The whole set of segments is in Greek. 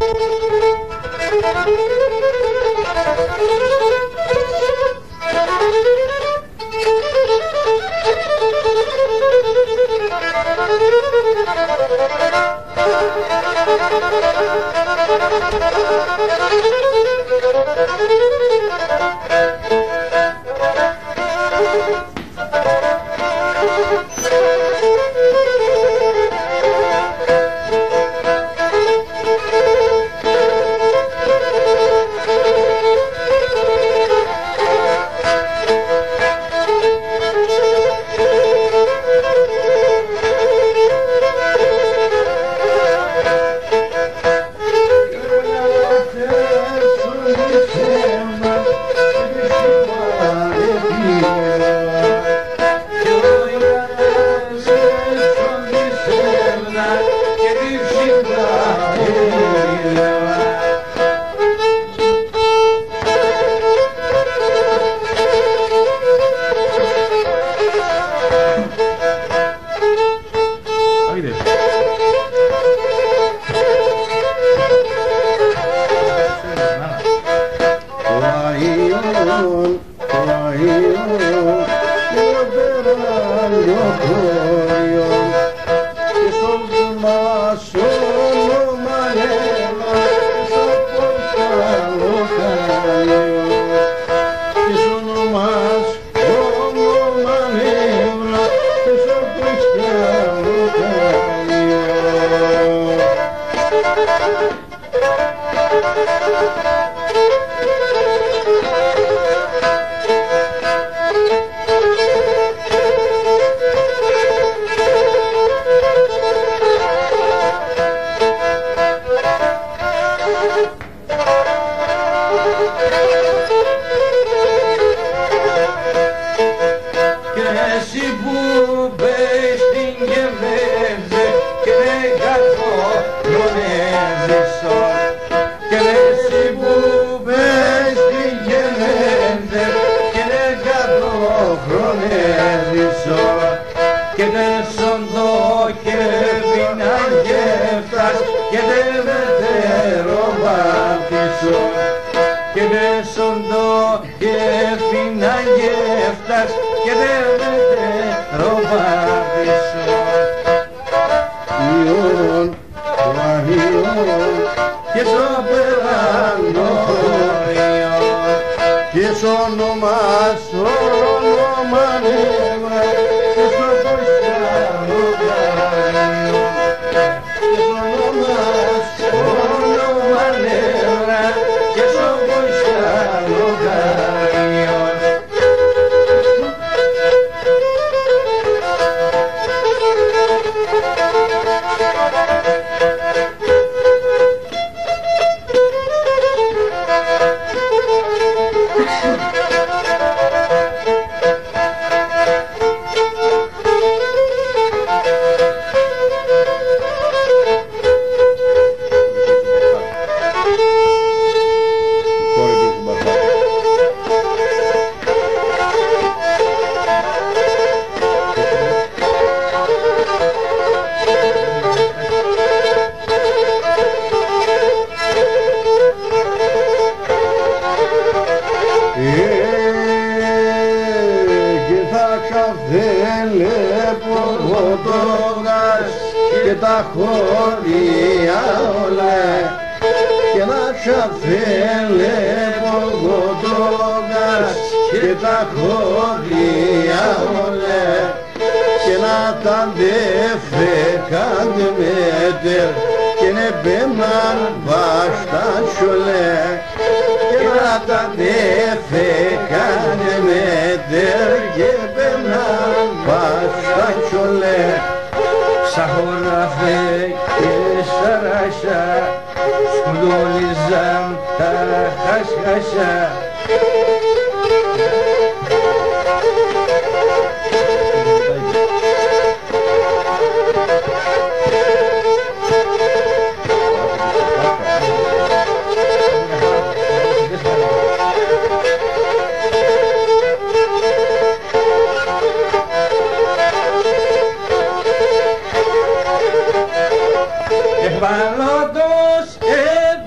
Ευάλωτος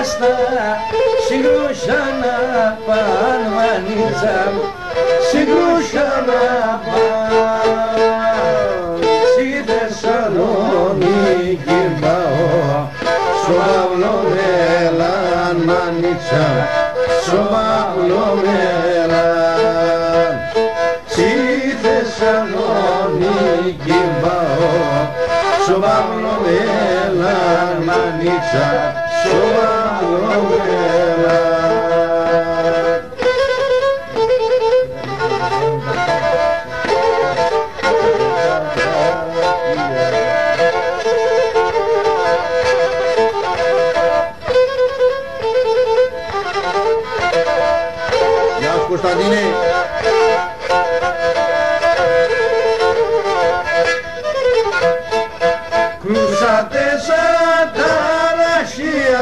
στα συγκρούσαν απάν μανίτσα, συγκρούσαν απάν. Στη Θεσσαλονίκη πάω, στο Παύλο μέλαν μανίτσα, στο Παύλο μέλαν. Στη Θεσσαλονίκη πάω, στο Παύλο μέλαν μανίτσα, στο Παύλο μέλαν. Γεια σου Κωνσταντίνε. Κρούσατε σαν τα ραχεία,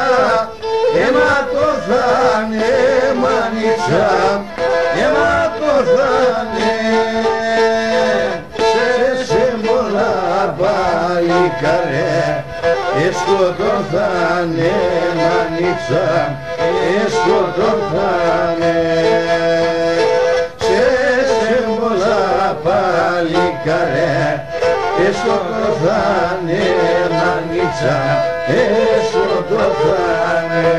αιματοθάνε μανίτσα, αιματοθάνε. Σε πολλά παλικάρε, εσκοτωθάνε μανίτσα, εσκοτωθάνε. Σε πολλά παλικάρε, εσκοτωθάνε μανίτσα, εσκοτωθάνε.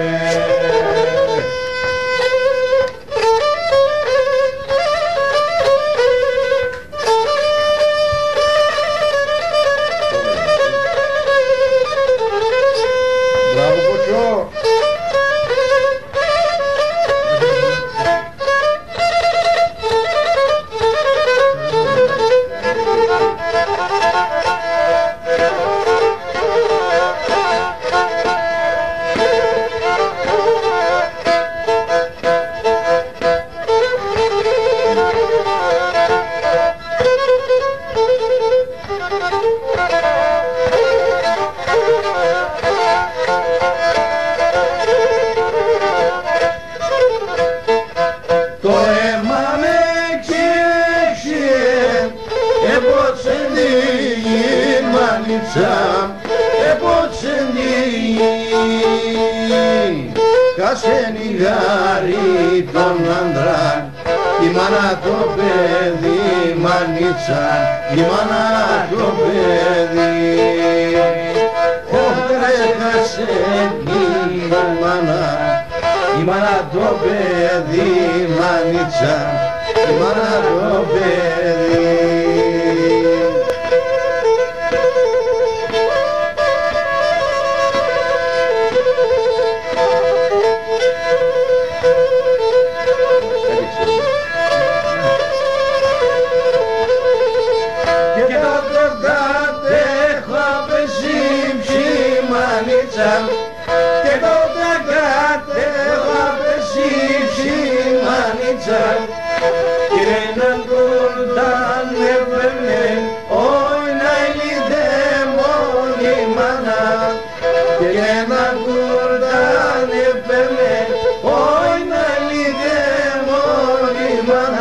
Μπράβο Κοτσό. Το αίμα με ξέχυε, έπωτσεν τη γη μανίτσα, έπωτσεν τη γη. Κάσεν η γάρη των άντρα, η μάνα το παιδί μανίτσα, η μάνα το παιδί. Όχτρε κάσεν η μάνα, η μάνα το παιδί μανίτσα, η μάνα το παιδί. Και τότε βράδυ έχω πέσει μανίτσα, και τότε έχω πέσει μανίτσα, και έναν κουρτάν έπαιρνε, όχι να ηλίδε μόνη μάνα, και έναν κουρτάν έπαιρνε, όχι να ηλίδε μόνη μάνα.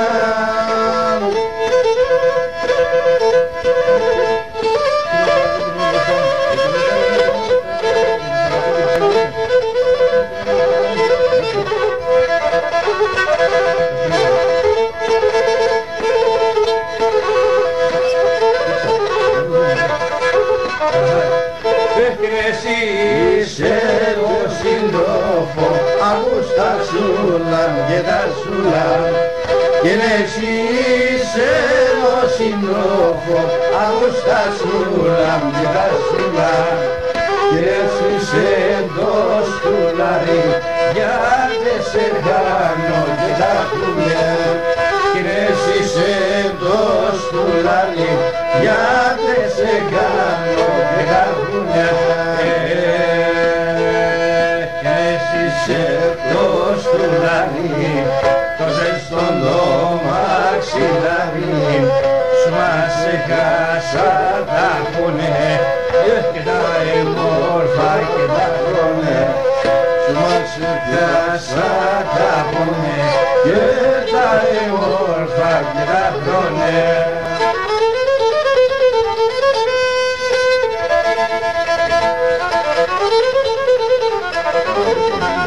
Εσύ είσαι ο σύντροφο, ακούς τα σούλαμ και τα σούλαμ. Και εσύ είσαι ο σύντροφο, ακούς τα σούλαμ και τα σούλαμ. Και εσύ είσαι το σκουλάρι, γιατί σε κάνω και τα χουλιά. Και εσύ είσαι το σκουλάρι, γιατί σε κάνω και τα χουλιά. Σε το στουλάρι, το ζεστόν το μαξιλάρι, σου μας έχασα τα πουνε, και τα εμόρφα και τα χρονε. Σου μας έχασα τα πουνε, και τα εμόρφα και τα χρονε. Thank you.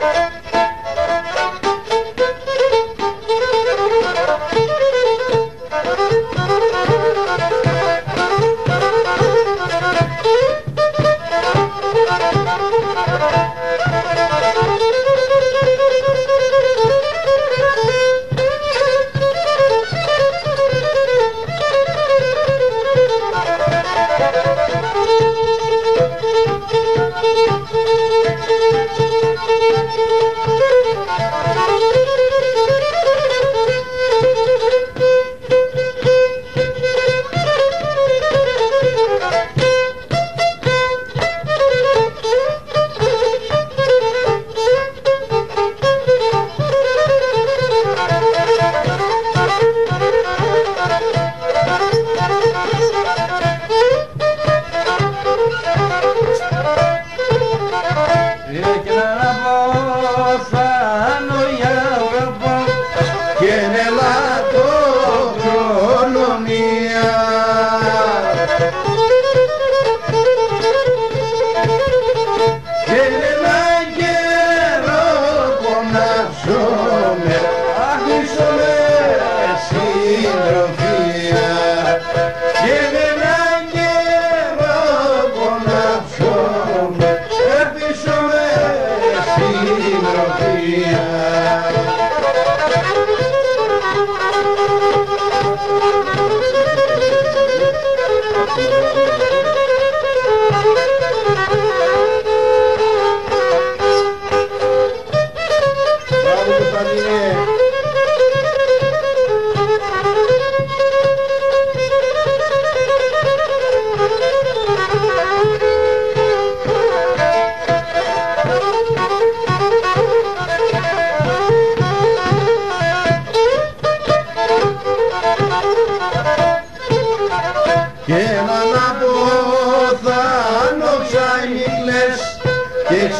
και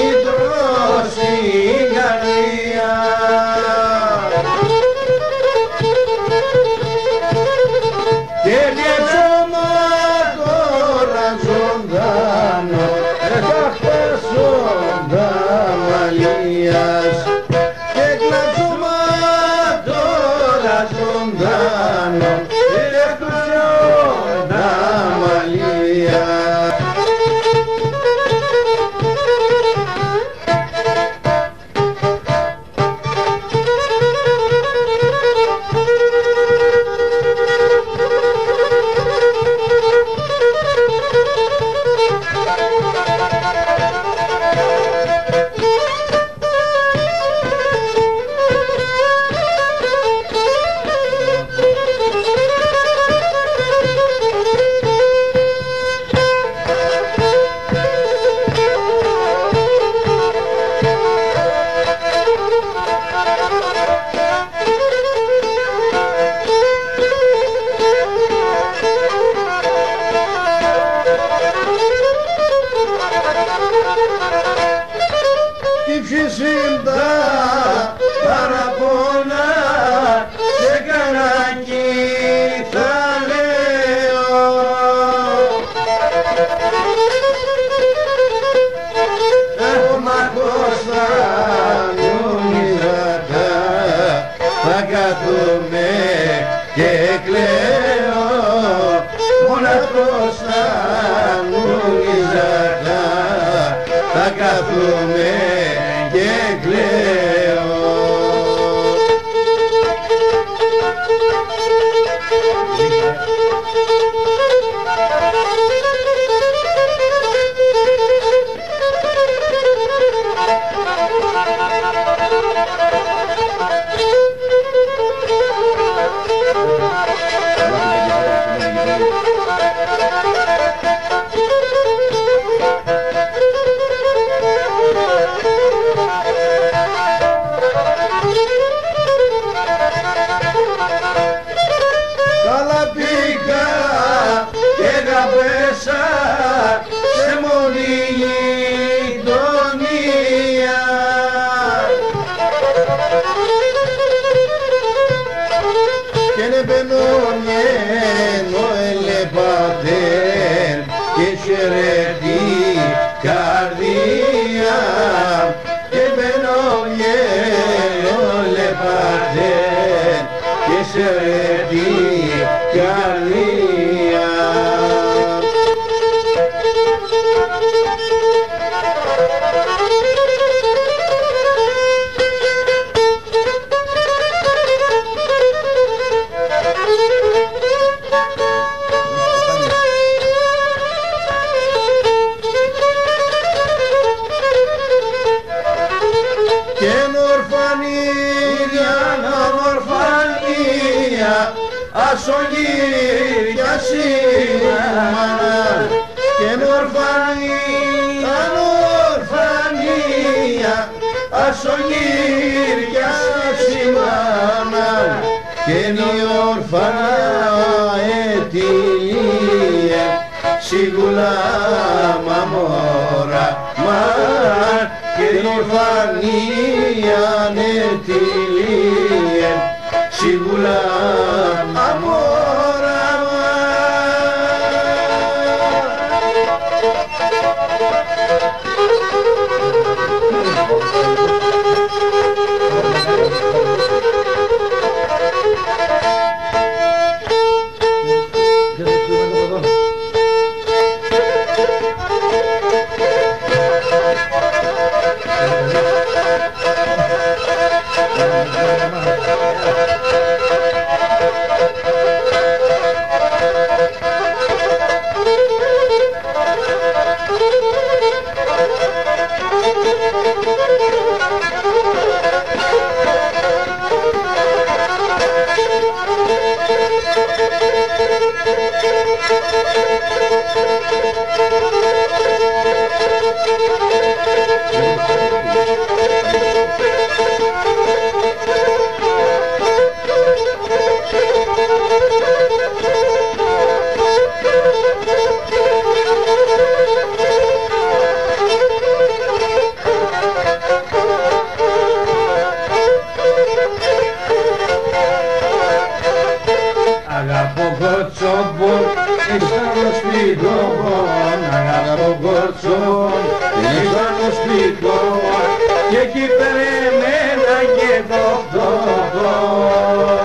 ξανήτρω στην καρδιά. Και διατσόμα τώρα ζωντανό χτάσοντα μαλλίας. Και κλατσόμα τώρα ζωντανό χτάσοντα μαλλίας. Ψήσιντα παραπονά σε κανάκι θα λέω. Μοναχός θα νόμιζα θα κάθομαι και κλαίω. Μοναχός θα νόμιζα θα κάθομαι και κλαίω. εξαιρετή καρδία. Ασογύρια σήμανα και ορφανία, ασογύρια σήμανα και η ορφανά ετήλιε σίγουλα μαμόρα μα και η ορφανία ετήλιε σίγουλα αμόρα. Αγαπώ κοτσόμπον, αισθάνω σπιτόν, αγαπώ κοτσόμπον, αισθάνω σπιτόν και εκεί περιμένα και δοκτόν.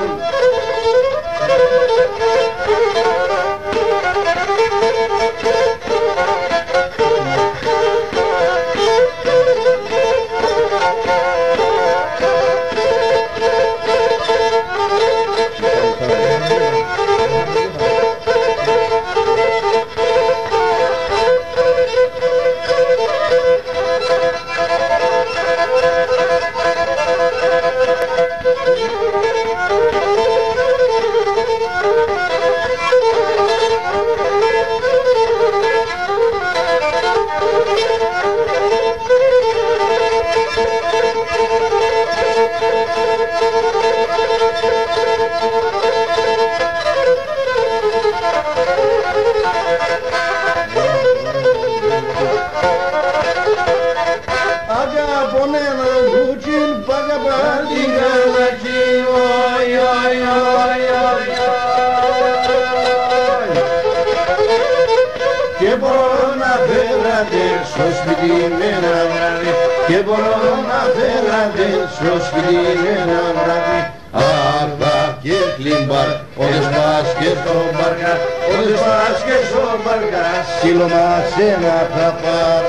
Και μπορώ να φέρατε στο σπίτι με ένα βράδυ, και μπορώ να φέρατε στο σπίτι με ένα βράδυ. Άρπα και κλίμπαρ, όδες πας και στο μπαρκά, όδες πας και στο μπαρκά, σύλλο μας ένα θα πάρ.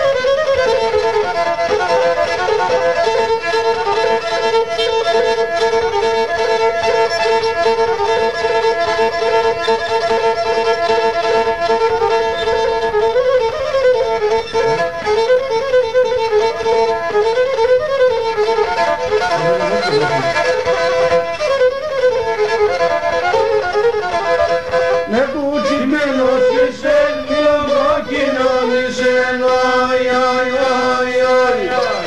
Με κουτσιμένος είσαι, λίγο κοινώνησε, οι, οι, οι, οι.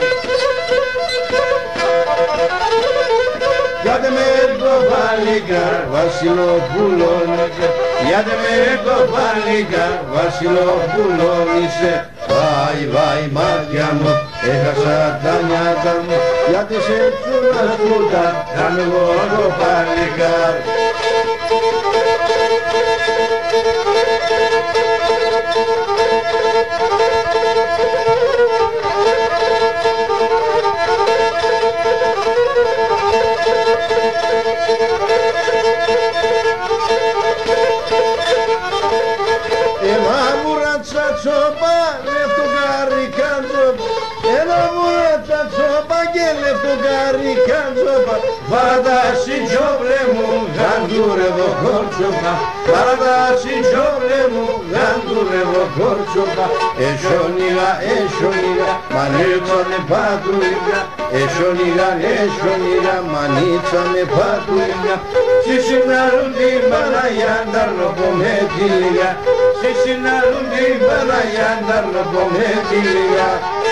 Γιάτε με το παλικάρ, Βασιλοπούλον είσαι, γιάτε με το παλικάρ, Βασιλοπούλον είσαι. Βάι, βάι, μάτια μου, έχασα τα νιάτα μου, γιατί σε τσούρας πούτα, κάνε εγώ το παλικάρ. Έλα μουράτσα τσόπα, λεφτοκάρι κάντζοπα. Έλα μουράτσα τσόπα και λεφτοκάρι κάντζοπα. Βαραντάσι τζόβλε μου, γαντούρευω κόρτσοπα. Βαραντάσι τζόβλε μου, γαντούρευω κόρτσοπα. Εσόνιγα, μανίτσα με πατρούλια. Εσόνιγα, μανίτσα με πατρούλια. Si sinarun di balayandar lo pometilia. Si sinarun di balayandar lo pometilia.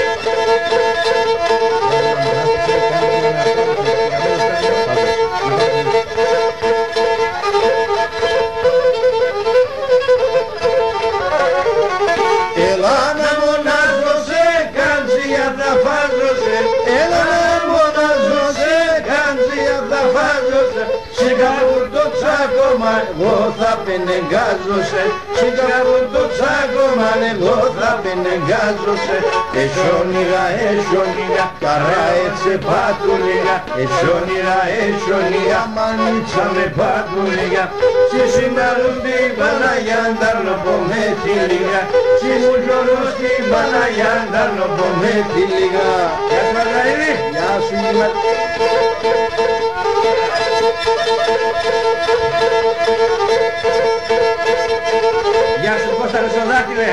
Elana monazo se canzia da fazose. Elana monazo se canzia da fazose. Σιγάρουν το τσάκωμα, εγώ θα πενεγκάζωσε. Σιγάρουν το τσάκωμα, εγώ θα πενεγκάζωσε. Εσόνιγα, καρά έτσι πατουλίγα. Εσόνιγα, μανίτσα με πατουλίγα. Si συναρούν την Παναγιά, νταρνοπώ με τη λίγα. Si μου γιορούς την Παναγιά, νταρνοπώ με τη λίγα. Γεια σου Μαργαρίδη. Γεια σου Γήμα. Γεια σου Κώστα Ρεσοδάκηλε.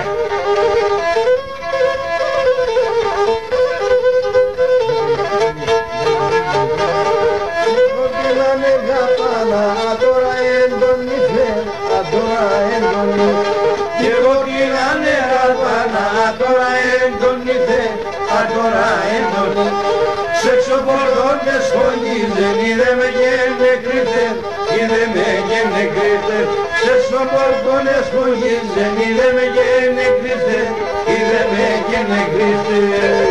Κοκκινάνε γαπάνα, τώρα έντονη φέρ, τώρα έντονη. Και κοκκινάνε γαπάνα, τώρα έντονη φέρ, τώρα έντονη. Σεξοπορδόν με σχολίζεν, είδε με γένε κρύφτεν, είδε με γένε κρύφτεν. Σεξοπορδόν με σχολίζεν, είδε με γένε κρύφτεν, είδε με γένε κρύφτεν.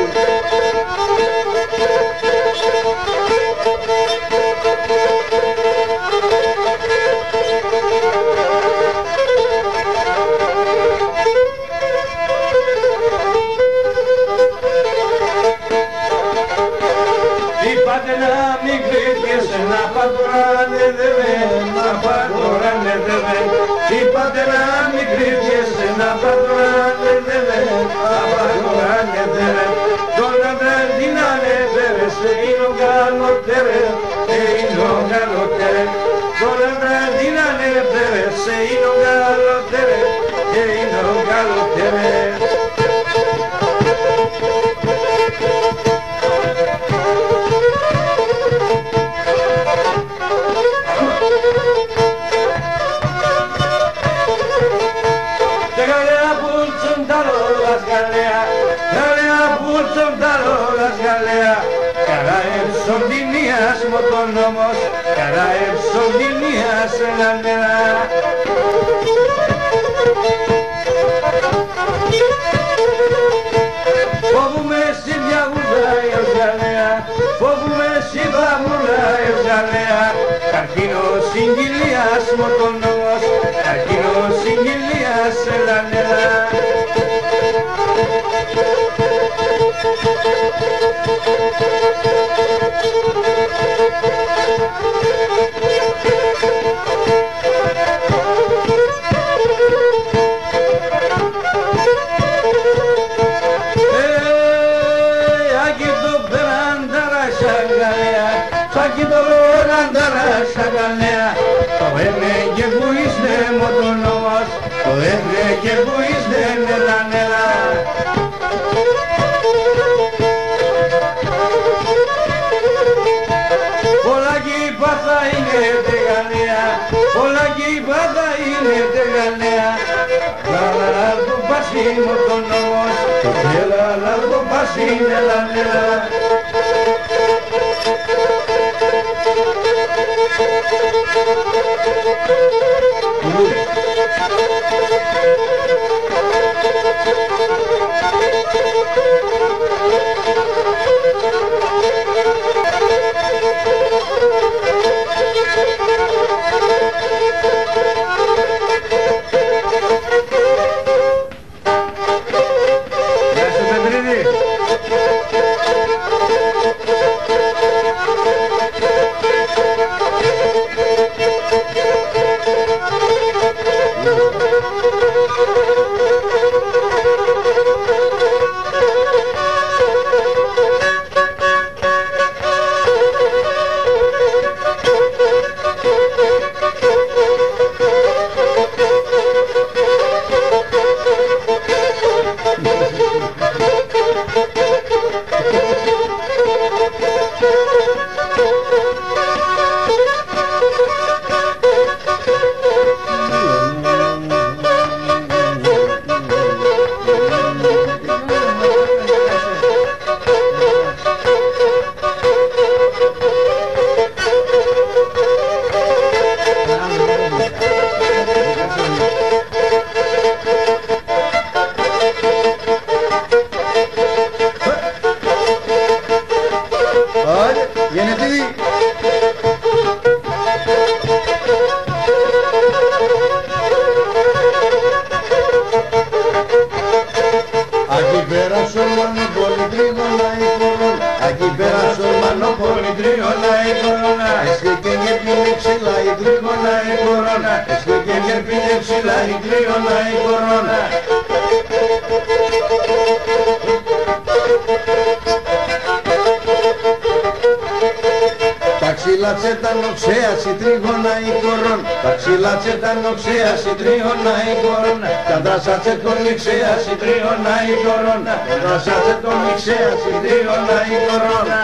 Είπατε να μην κρύφτες, να πατωράνε δεμέν, να πατωράνε δεμέν. Είπατε να μην κρύφτες, να πατωράνε δεμέν, να πατωράνε δεμέν. Τώρα δεν την ανέφερες, είναι ο καλοτέρες, είναι ο καλοτέρες. Τώρα δεν την ανέφερες, είναι ο καλοτέρες, είναι ο καλοτέρες. Καρά ευσοντινίας μοτονόμος, καρά ευσοντινίας ελανέρα. Φοβούμαι στη διαγούδα ευζαλέα, φοβούμαι στη βαμούλα ευζαλέα. Καρκίνο συγκυλίας μοτονόμος, καρκίνο συγκυλίας ελανέρα. Το έμαι και που είστε μοτονόμος, το έμαι και που είστε νελανέλα. Πολλά κύπα θα είναι τεγανέα, πολλά κύπα θα είναι τεγανέα. Λαλαλαλ που πας μοτονόμος, το λαλαλαλ που πας νελανέλα. Thank you. Hadi γενετίδη. Aquí πέρα σορμανό πολυτρίγωνα η κορώνα. Aquí πέρα σορμανό πολυτρίγωνα η κορώνα. Έσκηκε και πίνε ψηλά η τρίγωνα η κορώνα. Έσκηκε και πίνε ψηλά η τρίγωνα η κορώνα. Τα ξύλα τσετανοξέα τρίγωνα η κορώνα. Τα ξύλα τσετανοξέα τρίγωνα η κορώνα. Τα δράσα τσετονιξέα τρίγωνα η κορώνα. Τα δράσα τσετονιξέα τρίγωνα η κορώνα.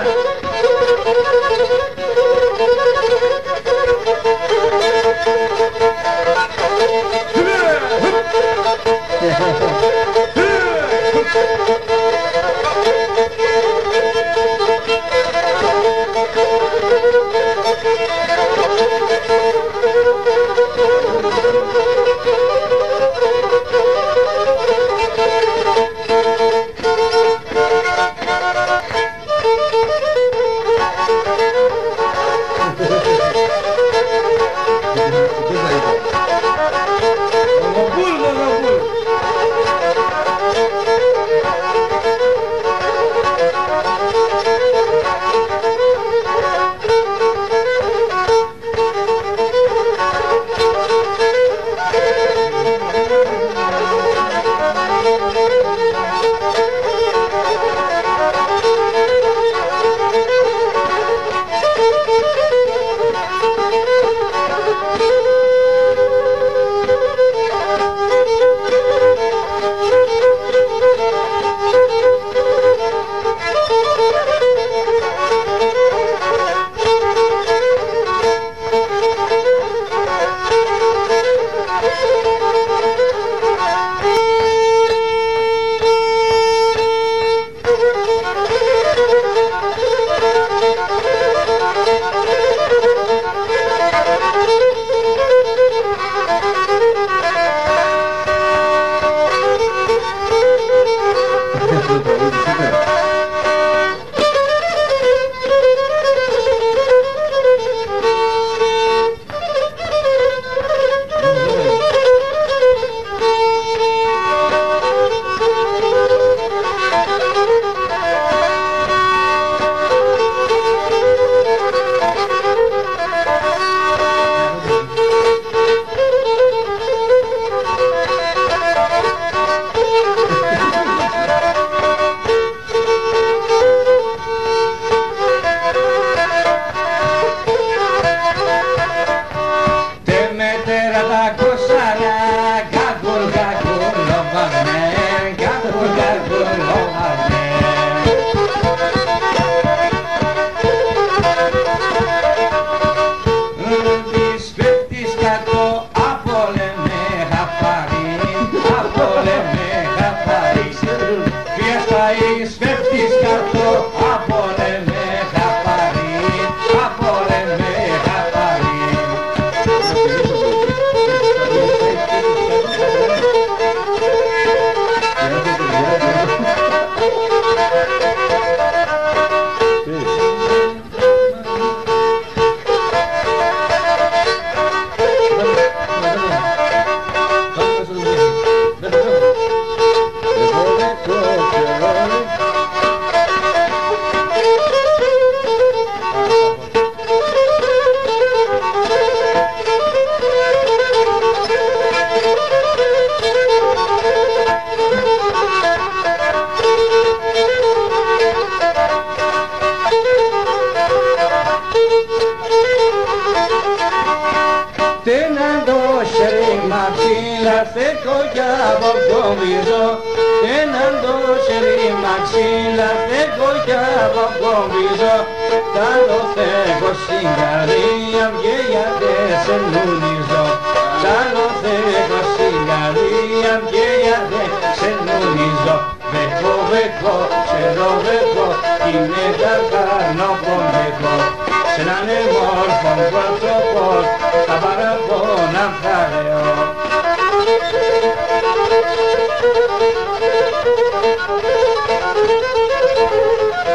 Στέκω κι αποκομίζω κι έναν το σερί μαξίλα στέκω κι αποκομίζω τ' άλλο στέκω στην καρδία βγαίνεται σε νουνίζω τ' άλλο στέκω στην καρδία βγαίνεται σε νουνίζω βεκό βεκό ξέρω βεκό είναι καρκάρνο πονδεκό σε έναν εμόρφον πρόσωπο τα παραπώνα θα λέω.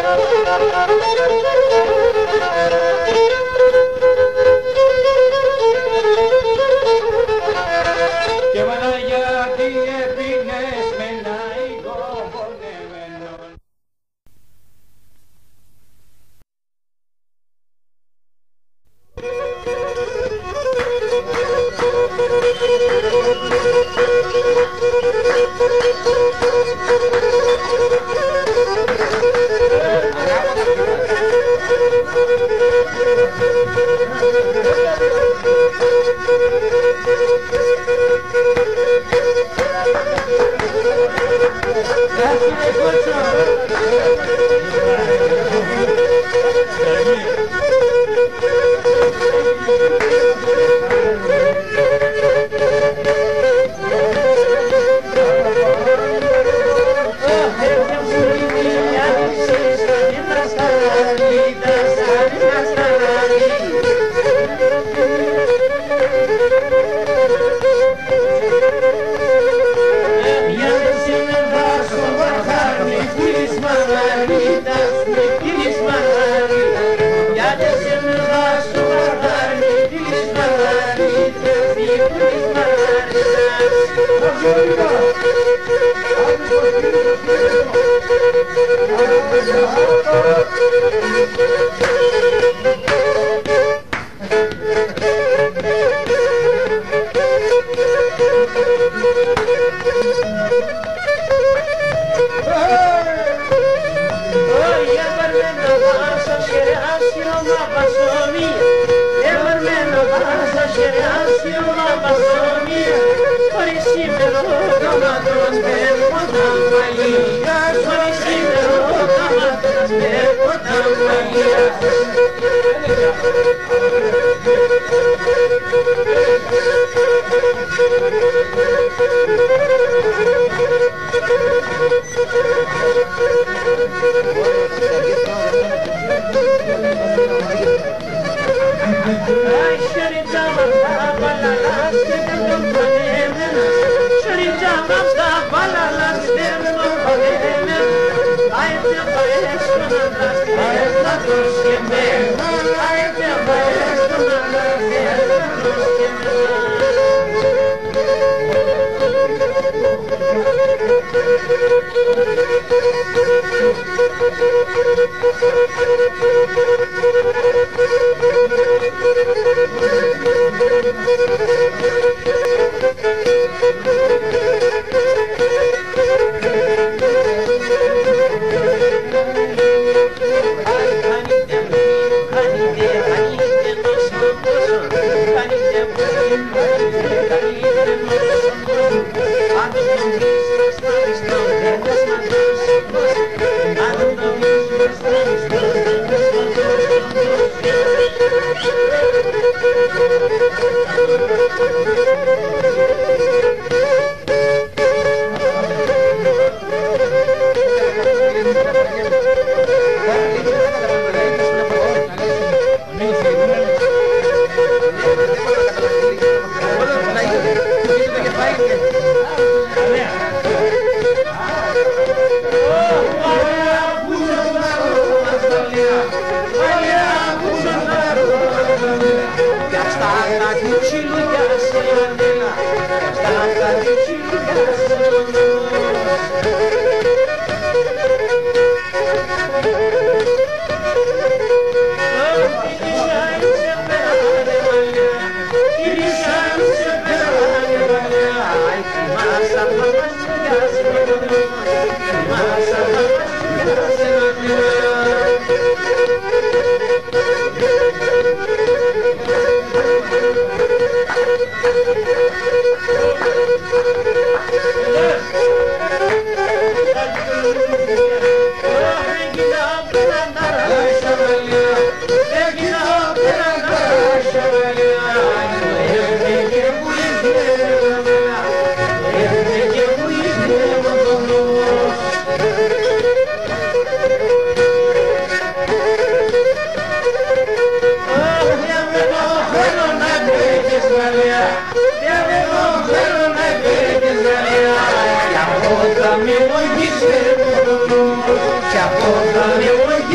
Chapota, meu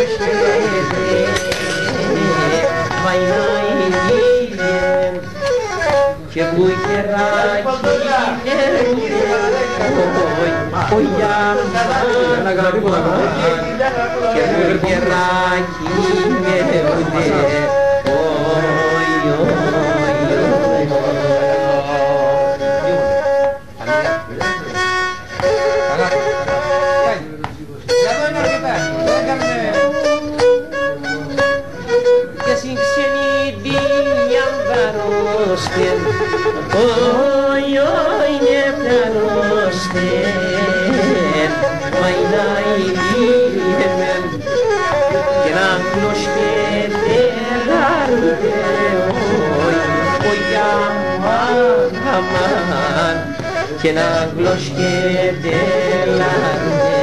και που κεράκι ο Γιάννας και που κεράκι και να γλωσκέται λάρνε.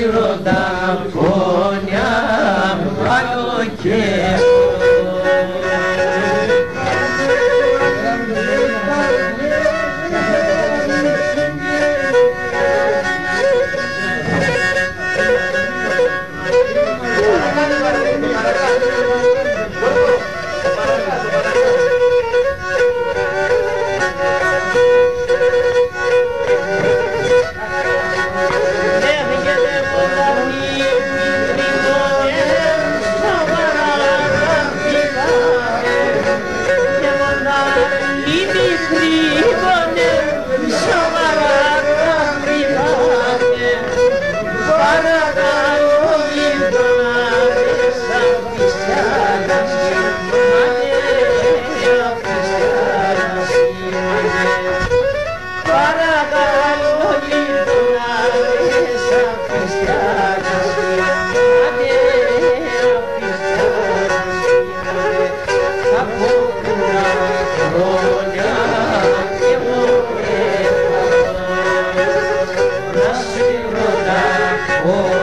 ρωτά φωνιά άλλο και oh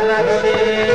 χαραξή